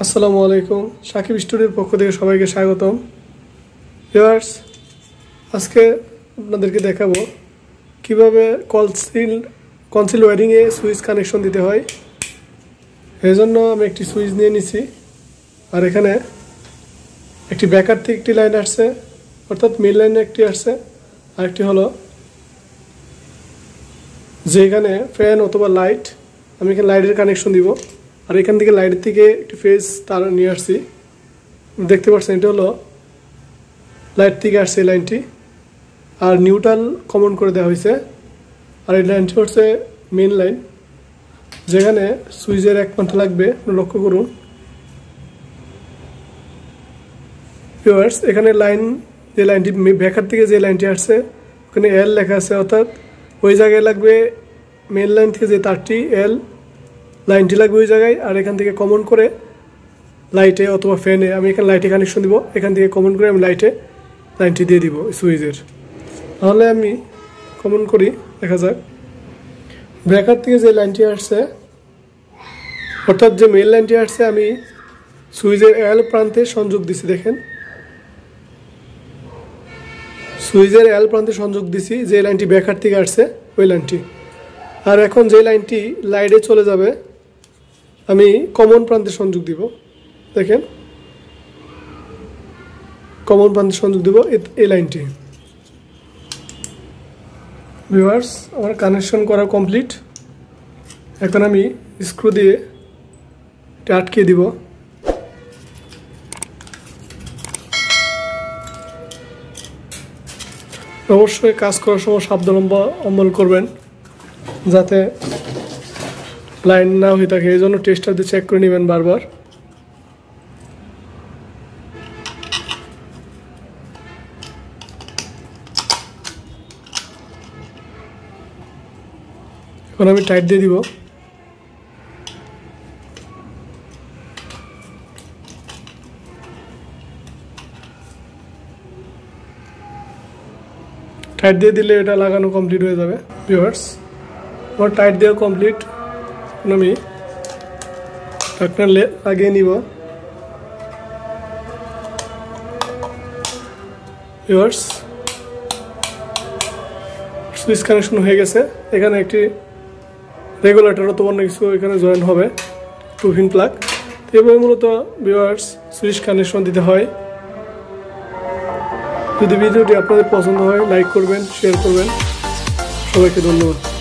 আসসালামু আলাইকুম সাকিব স্টুডিওর পক্ষ থেকে সবাইকে স্বাগতম ভিউয়ার্স আজকে আপনাদেরকে দেখাবো কিভাবে কনসিল ওয়্যারিং এ সুইচ কানেকশন দিতে হয় এজন্য আমি একটি সুইচ নিয়ে নিছি আর এখানে একটি ব্যাকআপ থেকে একটি লাইন আসছে অর্থাৎ মেইন লাইনে একটি আসছে আর একটি হলো যেখানে ফ্যান অথবা লাইট আমি এখানে লাইটের কানেকশন দিব আর এখান থেকে লাইটের থেকে একটি ফেজ তার নিয়ে আসছি দেখতে পাচ্ছেন এটা হলো লাইট থেকে আসছে এই লাইনটি আর নিউট্রাল কমন করে দেওয়া হয়েছে আর এই লাইনটি হচ্ছে মেইন লাইন যেখানে সুইচের এক প্রান্ত লাগবে লক্ষ্য করুন ভিউয়ার্স এখানে লাইন যে লাইনটি ব্যাকআপ থেকে যে লাইনটি আসছে ওখানে এল লেখা আছে অর্থাৎ ওই জায়গায় লাগবে মেইন লাইন থেকে যে তারটি এল লাইনটি লাগবে ওই জায়গায় আর এখান থেকে কমন করে লাইটে অথবা ফ্যানে আমি এখানে লাইটে কানেকশন দিব এখান থেকে কমন করে আমি লাইটে লাইনটি দিয়ে দিব সুইচের তাহলে আমি কমন করি দেখা যাক ব্রেকার থেকে যে লাইনটি আসছে অর্থাৎ যে মেইন লাইনটি আসছে আমি সুইচের এল প্রান্তে সংযোগ দিছি দেখেন সুইচের এল প্রান্তে সংযোগ দিছি যে লাইনটি ব্রেকার থেকে আসছে ওই লাইনটি আর এখন যে লাইনটি লাইটে চলে যাবে আমি কমন প্রান্তে সংযোগ দিব দেখেন কমন প্রান্তে সংযোগ দিব এই লাইনটি ভিউয়ার্স আমার কানেকশন করা কমপ্লিট এখন আমি স্ক্রু দিয়ে এটা আটকে দিব অবশ্যই কাজ করার সময় সাবধান অবলম্বন করবেন যাতে লাইন না হয়ে থাকে এই জন্য টেস্টার দিয়ে চেক করে নেবেন বারবার এখন আমি টাইট দিয়ে দিব টাইট দিয়ে দিলে এটা লাগানো কমপ্লিট হয়ে যাবে ভিউয়ার্স আমার টাইট দেওয়া কমপ্লিট আমি ঢাকনা লাগিয়ে নিব ভিউয়ার্স সুইচ কানেকশন হয়ে গেছে এখানে একটি রেগুলেটর অথবা অন্য কিছু এখানে জয়েন হবে 2 প্লাগ এভাবে মূলত ভিউয়ার্স সুইচ কানেকশন দিতে হয় যদি ভিডিওটি আপনাদের পছন্দ হয় লাইক করবেন শেয়ার করবেন সবাইকে ধন্যবাদ